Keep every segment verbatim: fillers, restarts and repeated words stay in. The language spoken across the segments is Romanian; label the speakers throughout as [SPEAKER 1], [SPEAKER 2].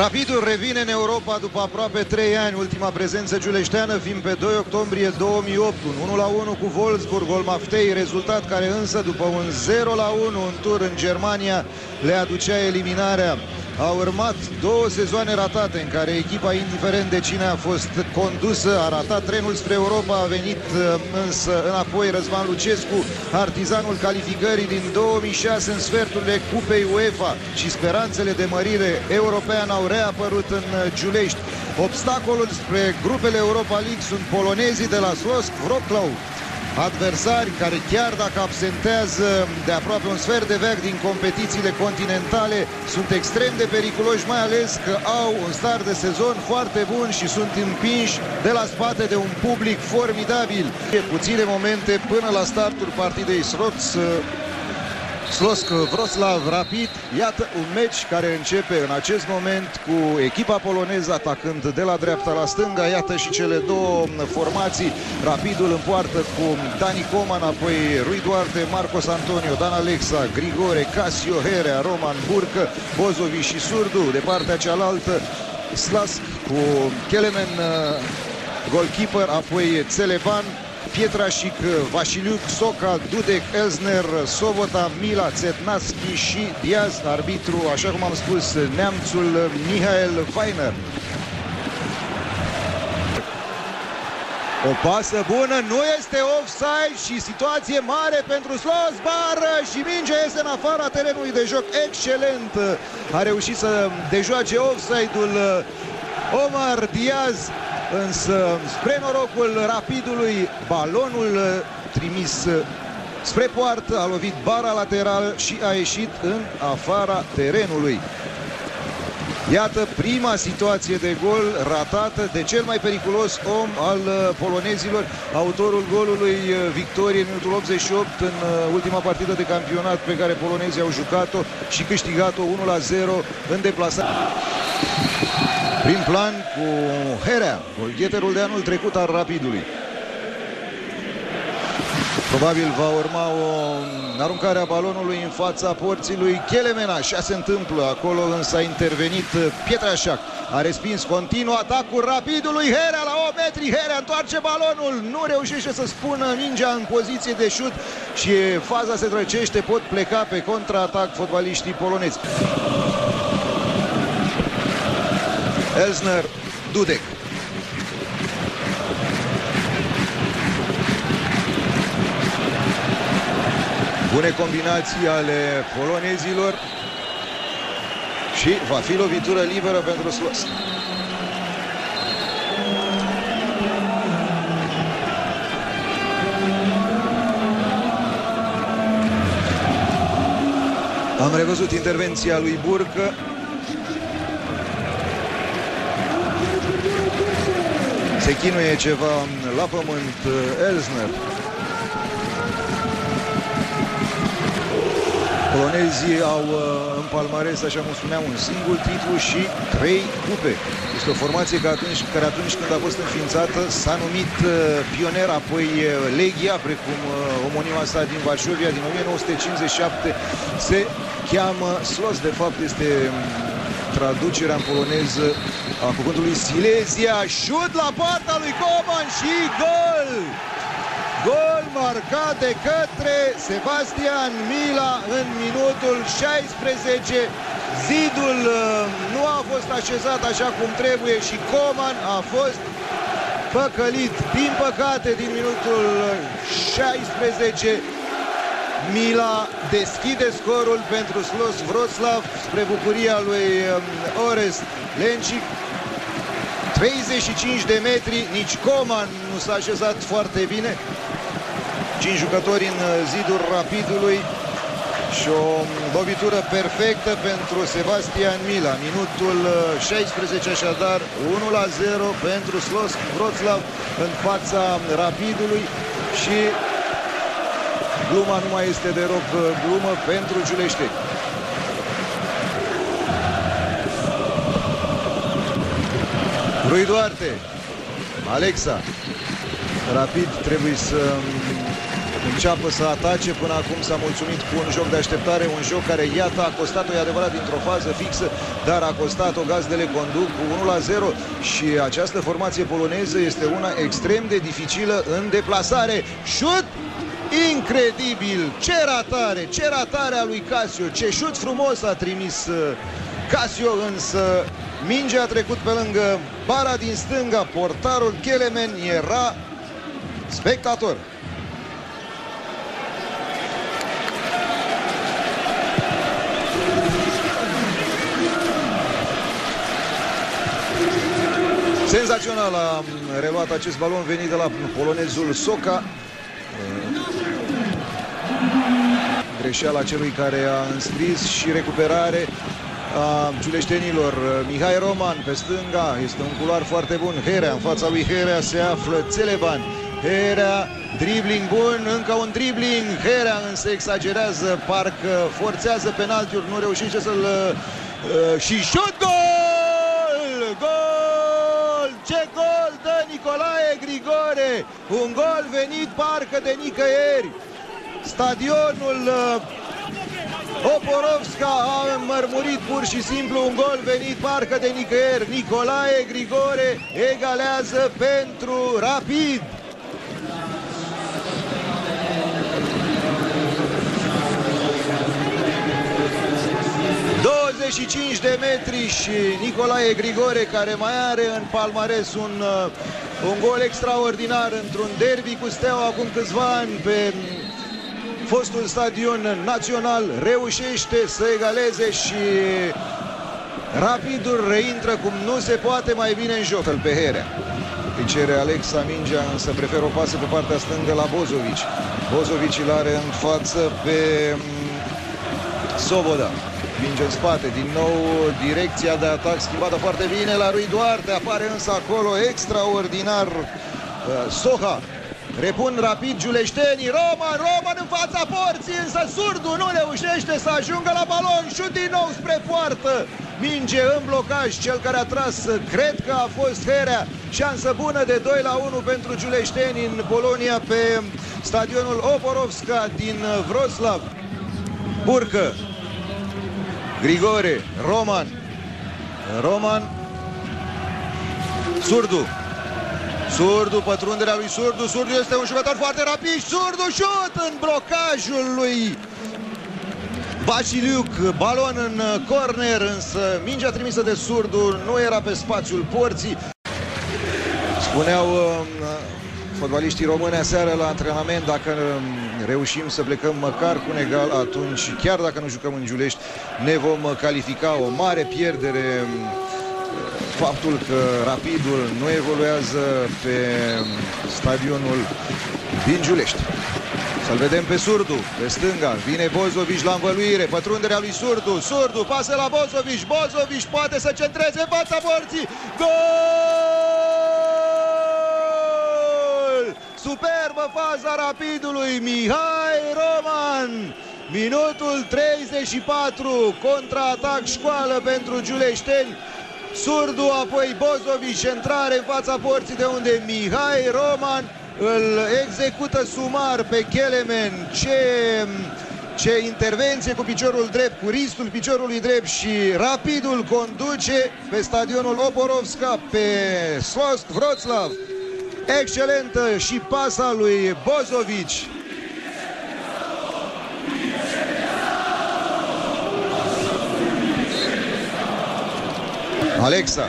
[SPEAKER 1] Rapidul revine în Europa după aproape trei ani, ultima prezență giuleșteană fiind pe doi octombrie două mii opt, un unu la unu cu Wolfsburg, Olmaftei, rezultat care însă după un zero la unu în tur în Germania le aducea eliminarea. Au urmat două sezoane ratate în care echipa, indiferent de cine a fost condusă, a ratat trenul spre Europa. A venit însă înapoi Răzvan Lucescu, artizanul calificării din două mii șase în sferturile Cupei UEFA, și speranțele de mărire europeană au reapărut în Giulești. Obstacolul spre grupele Europa League sunt polonezii de la Śląsk Wrocław, adversari care, chiar dacă absentează de aproape un sfert de veac din competițiile continentale, sunt extrem de periculoși, mai ales că au un start de sezon foarte bun și sunt împinși de la spate de un public formidabil. Puține momente până la startul partidei Śląsk Wrocław Rapid. Iată un meci care începe în acest moment cu echipa poloneză atacând de la dreapta la stânga. Iată și cele două formații. Rapidul în poartă cu Dani Coman, apoi Rui Duarte, Marcos Antonio, Dan Alexa, Grigore, Casio Herea, Roman Burcă, Bozovi și Surdu. De partea cealaltă Slask cu Kelemen, goalkeeper, apoi Celeban, Pietrașic, Vasiliuc, Soca, Dudek, Elsner, Sobota, Mila, Țetnaschi și Diaz. Arbitru, așa cum am spus, neamțul Mihail Weiner. O pasă bună, nu este offside și situație mare pentru Slosbar și mingea este în afara terenului de joc. Excelent! A reușit să dejoace offside-ul Omar Diaz. Însă, spre norocul Rapidului, balonul trimis spre poartă a lovit bara laterală și a ieșit în afara terenului. Iată prima situație de gol ratată de cel mai periculos om al polonezilor, autorul golului victoriei în minutul optzeci și opt în ultima partidă de campionat pe care polonezii au jucat-o și câștigat-o unu la zero în deplasare. Prin plan cu Herea, golgheterul de anul trecut al Rapidului. Probabil va urma o aruncare a balonului în fața porții lui Kelemen. Așa se întâmplă acolo, însă a intervenit Pietrașac. A respins continuu atacul Rapidului. Herea la opt metri. Herea întoarce balonul. Nu reușește să spună mingea în poziție de șut și faza se trăcește. Pot pleca pe contraatac fotbaliștii polonezi. Elsner, Dudek. Bune combinații ale polonezilor și va fi lovitură liberă pentru Śląsk. Am revăzut intervenția lui Burcă. Se chinuie ceva la pământ Elsner. Polonezii au în palmares, așa cum spuneam, un singur titlu și trei cupe. Este o formație care atunci, care atunci când a fost înființată s-a numit Pionier, apoi Legia, precum omonima sa din Varsovia din o mie nouă sute cincizeci și șapte. Se cheamă Śląsk, de fapt este traducerea în poloneză a cuvântului Silesia. Șut la poarta lui Coman și gol! Gol marcat de către Sebastian Mila în minutul șaisprezece. Zidul nu a fost așezat așa cum trebuie și Coman a fost păcălit. Din păcate, din minutul șaisprezece, Mila deschide scorul pentru Śląsk Wrocław spre bucuria lui Orest Lencic. treizeci și cinci de metri, nici Coman nu s-a așezat foarte bine. Cinci jucători în zidul Rapidului și o lovitură perfectă pentru Sebastian Mila. Minutul șaisprezece, așadar unu la zero pentru Śląsk Wrocław în fața Rapidului și gluma nu mai este de rog glumă pentru giuleșteni. Rui Duarte, Alexa. Rapid trebuie să înceapă să atace. Până acum s-a mulțumit cu un joc de așteptare, un joc care, iată, a costat-o, e adevărat, dintr-o fază fixă, dar a costat-o. Gazdele conduc cu unu la zero și această formație poloneză este una extrem de dificilă în deplasare. Șut incredibil! Ce ratare! Ce ratare a lui Casio! Ce șut frumos a trimis Casio, însă mingea a trecut pe lângă bara din stânga. Portarul Kelemen era spectator. Senzațional a reluat acest balon venit de la polonezul Soca. Greșeala celui care a înscris și recuperare a giuleștenilor. Mihai Roman pe stânga, este un culoar foarte bun. Herea, în fața lui Herea se află Țeleban. Herea, dribling bun, încă un dribling. Herea însă exagerează, parcă forțează penaltiuri, nu reușește să-l... Uh, și șut, gol! Gol! Ce gol dă Nicolae Grigore! Un gol venit parcă de nicăieri. Stadionul Oporovska a înmărmurit pur și simplu, un gol venit parcă de nicăieri. Nicolae Grigore egalează pentru Rapid. douăzeci și cinci de metri și Nicolae Grigore, care mai are în palmares un, un gol extraordinar într-un derby cu Steaua acum câțiva ani pe fostul stadion național, reușește să egaleze și Rapidul reintră cum nu se poate mai bine în joc. Pe Herea îi cere Alexa mingea, însă preferă o pasă pe partea stângă la Bozovic. Bozovic îl are în față pe Soboda. Minge în spate, din nou direcția de atac schimbată foarte bine la lui Duarte, apare însă acolo extraordinar Soha. Repun Rapid giuleștenii. Roman, Roman în fața porții, însă Surdu nu reușește să ajungă la balon. Șut din nou spre poartă. Minge în blocaj, cel care a tras, cred că a fost Herea. Șansă bună de doi la unu pentru giuleșteni în Polonia pe stadionul Oporovska din Wroclaw. Burcă, Grigore, Roman, Roman, Surdu. Surdu, pătrunderea lui Surdu. Surdu este un jucător foarte rapid. Surdu, șut în blocajul lui Vasiliuc. Balon în corner, însă mingea trimisă de Surdu nu era pe spațiul porții. Spuneau uh, fotbaliștii români aseară la antrenament, dacă reușim să plecăm măcar cu un egal, atunci, chiar dacă nu jucăm în Giulești, ne vom califica. O mare pierdere faptul că Rapidul nu evoluează pe stadionul din Giulești. Să-l vedem pe Surdu, pe stânga, vine Bozovic la învăluire, pătrunderea lui Surdu, Surdu, pasă la Bozovic, Bozovic poate să centreze în fața porții, gol! Superbă faza Rapidului, Mihai Roman, minutul treizeci și patru, contraatac școală pentru giuleșteni. Surdu, apoi Bozovic, centrare în fața porții, de unde Mihai Roman îl execută sumar pe Kelemen. Ce, ce intervenție cu piciorul drept, cu ristul piciorului drept, și Rapidul conduce pe stadionul Oporovska pe Slosk Wroclaw. Excelentă și pasa lui Bozovic. Alexa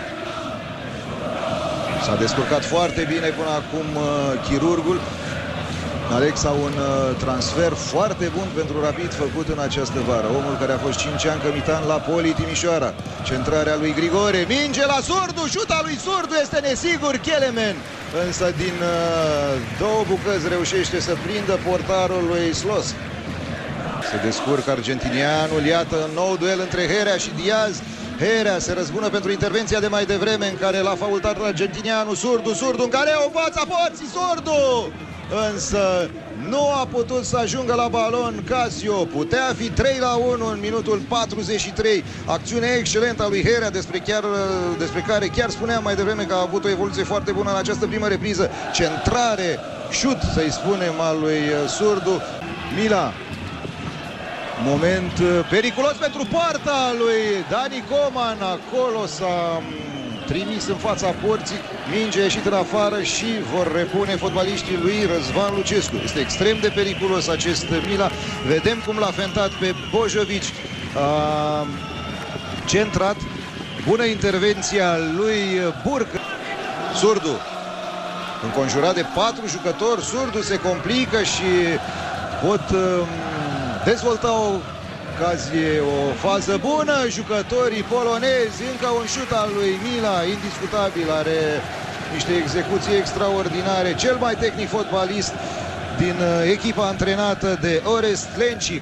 [SPEAKER 1] s-a descurcat foarte bine până acum uh, chirurgul. Alexa, un uh, transfer foarte bun pentru Rapid făcut în această vară. Omul care a fost cinci ani cămitan la Poli Timișoara. Centrarea lui Grigore, minge la Surdu, șuta lui Surdu este nesigur. Kelemen însă din uh, două bucăți reușește să prindă portarul lui Slos. Se descurcă argentinianul, iată un nou duel între Herea și Diaz. Herea se răzbună pentru intervenția de mai devreme în care l-a faultat argentinianul. Surdu, Surdu în care o fața porții, Surdu! Însă nu a putut să ajungă la balon Casio. Putea fi trei la unu în minutul patruzeci și trei. Acțiune excelentă a lui Herea, despre, chiar, despre care chiar spuneam mai devreme că a avut o evoluție foarte bună în această primă repriză. Centrare șut, să-i spunem, al lui Surdu. Mila. Moment periculos pentru poarta lui Dani Coman. Acolo s-a trimis în fața porții. Minge ieșit în afară și vor repune fotbaliștii lui Răzvan Lucescu. Este extrem de periculos acest Mila. Vedem cum l-a fentat pe Bojovic. A centrat. Bună intervenția lui Burcă. Surdu. Înconjurat de patru jucători. Surdu se complică și pot dezvolta o ocazie, o fază bună. Jucătorii polonezi, încă un șut al lui Mila, indiscutabil, are niște execuții extraordinare. Cel mai tehnic fotbalist din echipa antrenată de Orest Lencic.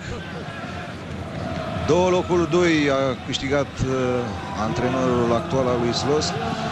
[SPEAKER 1] Două locul doi a câștigat uh, antrenorul actual al lui Slos.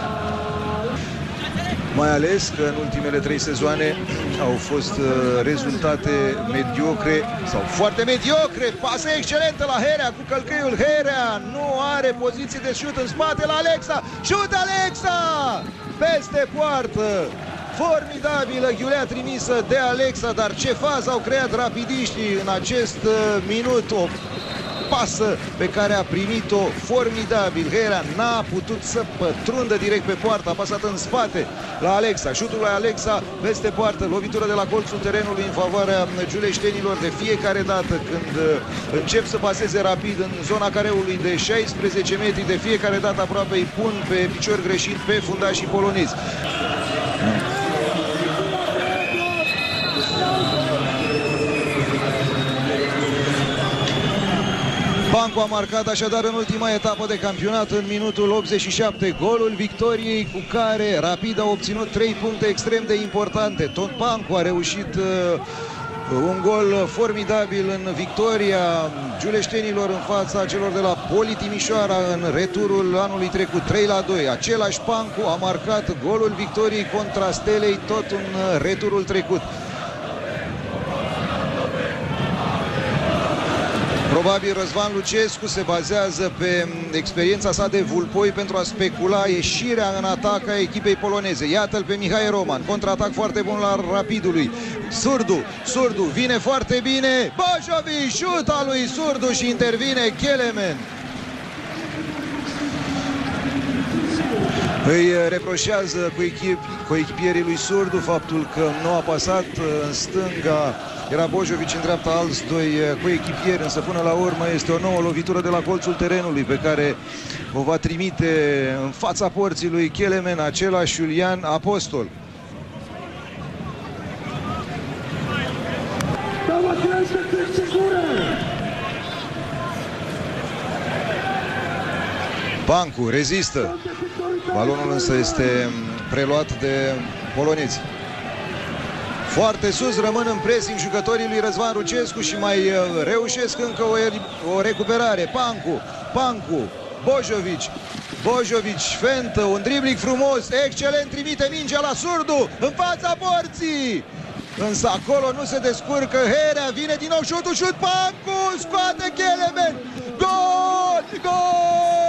[SPEAKER 1] Mai ales că în ultimele trei sezoane au fost uh, rezultate mediocre sau foarte mediocre. Pasă excelentă la Herea cu călcâiul. Herea nu are poziție de șut în spate la Alexa. Șut Alexa! Peste poartă. Formidabilă ghiulea trimisă de Alexa, dar ce fază au creat rapidiștii în acest uh, minut. O pasă pe care a primit-o formidabil. Herea n-a putut să pătrundă direct pe poartă, a pasat în spate la Alexa. Șutul lui Alexa peste poartă, lovitură de la colțul terenului în favoarea giuleștenilor. De fiecare dată când încep să paseze rapid în zona careului de șaisprezece metri, de fiecare dată aproape îi pun pe picior greșit pe fundașii polonezi. Pancu a marcat așadar în ultima etapă de campionat în minutul optzeci și șapte golul victoriei cu care Rapid a obținut trei puncte extrem de importante. Tot Pancu a reușit uh, un gol formidabil în victoria giuleștenilor în fața celor de la Poli Timișoara în returul anului trecut, trei la doi. Același Pancu a marcat golul victoriei contra Stelei tot în returul trecut. Probabil Răzvan Lucescu se bazează pe experiența sa de vulpoi pentru a specula ieșirea în atac a echipei poloneze. Iată-l pe Mihai Roman, contraatac foarte bun la Rapidului. Surdu, Surdu vine foarte bine. Bojovic, șut al lui Surdu și intervine Kelemen. Îi reproșează coechipierii lui Surdu faptul că nu a pasat în stânga. Era Bojovic, în dreapta alți doi coechipieri, însă până la urmă este o nouă lovitură de la colțul terenului pe care o va trimite în fața porții lui Kelemen, același Iulian Apostol. Pancu rezistă. Balonul însă este preluat de polonezi. Foarte sus rămân în pressing jucătorii lui Răzvan Lucescu și mai reușesc încă o, o recuperare. Pancu, Pancu, Bojovic, Bojovic fentă, un dribbling frumos, excelent, trimite mingea la Surdu în fața porții. Însă acolo nu se descurcă Herea, vine din nou șutul, șut, Pancu, scoate Kelemen, gol, gol!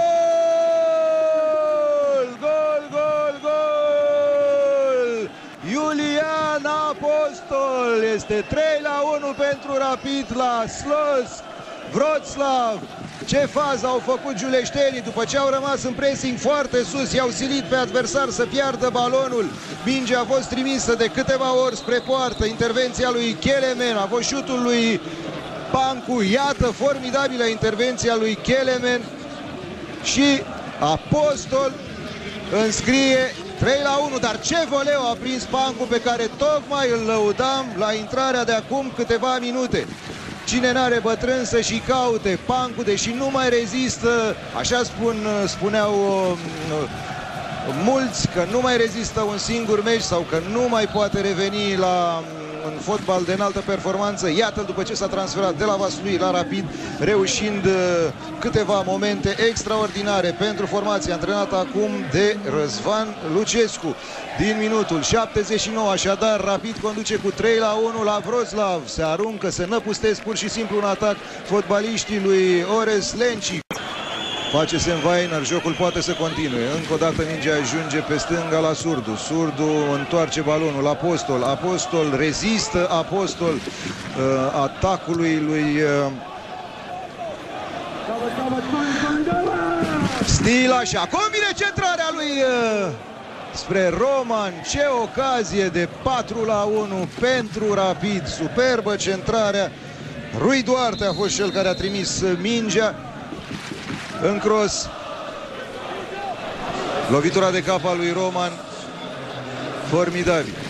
[SPEAKER 1] Gol, gol, gol! Iulian Apostol, este trei la unu pentru Rapid la Slosk Wroclaw. Ce fază au făcut giuleștenii după ce au rămas în pressing foarte sus, i-au silit pe adversar să piardă balonul. Mingea a fost trimisă de câteva ori spre poartă, intervenția lui Kelemen, a fost șutul lui Pancu. Iată formidabilă intervenția lui Kelemen și Apostol înscrie trei la unu, dar ce voleu a prins Pancu pe care tocmai îl lăudam la intrarea de acum câteva minute. Cine n-are bătrân să și caute. Pancu, deși nu mai rezistă, așa spun, spuneau uh, mulți, că nu mai rezistă un singur meci sau că nu mai poate reveni la în fotbal de înaltă performanță. Iată-l după ce s-a transferat de la Vaslui la Rapid, reușind uh, câteva momente extraordinare pentru formația antrenată acum de Răzvan Lucescu. Din minutul șaptezeci și nouă, așadar, Rapid conduce cu trei la unu la Wroclaw. Se aruncă, se năpustesc pur și simplu un atac fotbaliștii lui Orest Lencic. Face Senvainer, jocul poate să continue. Încă o dată mingea ajunge pe stânga la Surdu. Surdu întoarce balonul. Apostol, Apostol rezistă. Apostol uh, atacului lui uh, Stila. Și acum vine centrarea lui uh, spre Roman. Ce ocazie de patru la unu pentru Rapid. Superbă centrarea. Rui Duarte a fost cel care a trimis mingea în cross. Lovitura de cap a lui Roman. Formidabil.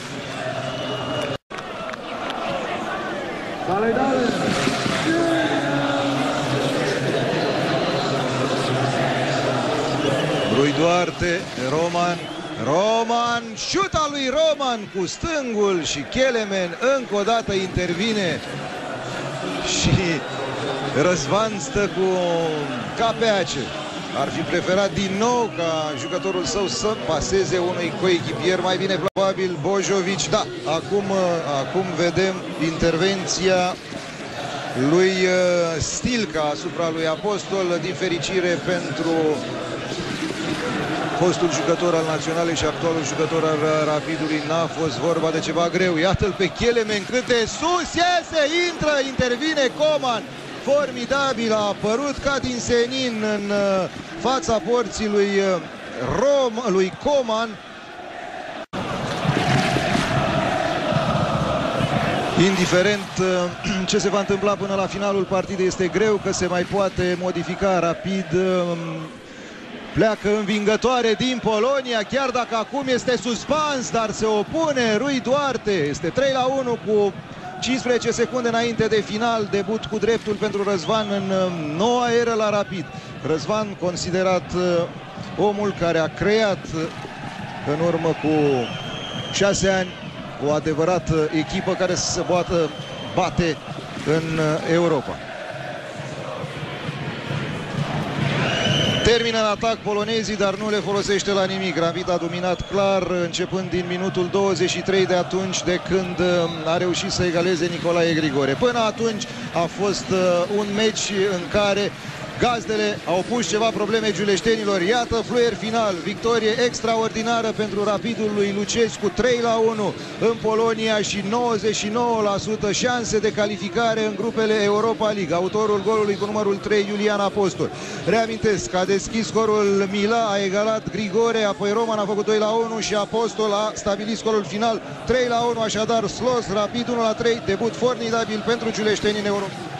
[SPEAKER 1] Rui Duarte, Roman. Roman, șuta lui Roman cu stângul și Kelemen încă o dată intervine. Și Răzvan stă cu ca pe ace. Ar fi preferat din nou ca jucătorul său să paseze unui coechipier, mai bine probabil Bojovic. Da, acum, acum vedem intervenția lui Stilca asupra lui Apostol. Din fericire pentru fostul jucător al Naționalei și actualul jucător al Rapidului, n-a fost vorba de ceva greu. Iată-l pe Kelemen cât de sus iese, intră, intervine Coman. Formidabil, a apărut ca din senin în fața porții lui Rom, lui Coman. Indiferent ce se va întâmpla până la finalul partidei, este greu că se mai poate modifica. Rapid pleacă învingătoare din Polonia, chiar dacă acum este suspans, dar se opune Rui Duarte. Este trei la unu cu cincisprezece secunde înainte de final. Debut cu dreptul pentru Răzvan în noua eră la Rapid. Răzvan considerat omul care a creat în urmă cu șase ani o adevărată echipă care să se poată bate în Europa. Termină în atac polonezii, dar nu le folosește la nimic. Rapid a dominat clar începând din minutul douăzeci și trei, de atunci de când a reușit să egaleze Nicolae Grigore. Până atunci a fost un meci în care gazdele au pus ceva probleme giuleștenilor. Iată fluier final, victorie extraordinară pentru Rapidul lui Lucescu, trei la unu în Polonia și nouăzeci și nouă la sută șanse de calificare în grupele Europa League. Autorul golului cu numărul trei, Iulian Apostol. Reamintesc că a deschis scorul Mila, a egalat Grigore, apoi Roman a făcut doi la unu și Apostol a stabilit scorul final trei la unu, așadar Slos, Rapid unu la trei, debut formidabil pentru giuleșteni în Europa.